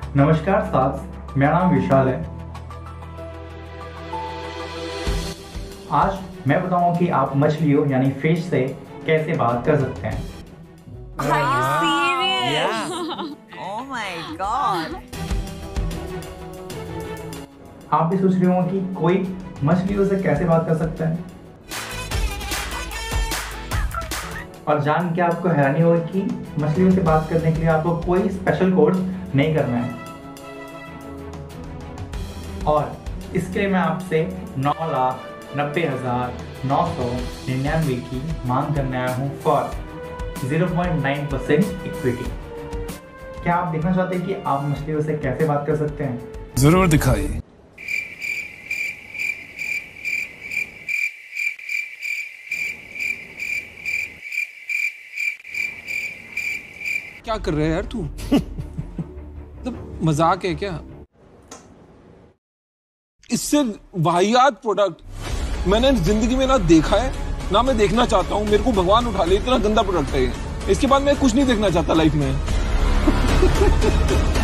नमस्कार साथ, मेरा नाम विशाल है। आज मैं बताऊंगा कि आप मछलियों यानी फिश से कैसे बात कर सकते हैं। Are you serious? Yeah. Oh my god. आप भी सोच रहे होंगे कि कोई मछलियों से कैसे बात कर सकता है, और जान के आपको हैरानी होगी कि मछलियों से बात करने के लिए आपको कोई स्पेशल कोर्स नहीं करना है। और इसके लिए मैं आपसे 9,90,999 की मांग करने आया हूँ फॉर 0.9% इक्विटी। क्या आप देखना चाहते हैं कि आप मछलियों से कैसे बात कर सकते हैं? जरूर दिखाइए। क्या कर रहे है यार तू? मतलब मजाक है क्या? इससे वाहियात प्रोडक्ट मैंने जिंदगी में ना देखा है, ना मैं देखना चाहता हूँ। मेरे को भगवान उठा ले, इतना गंदा प्रोडक्ट है ये। इसके बाद मैं कुछ नहीं देखना चाहता लाइफ में।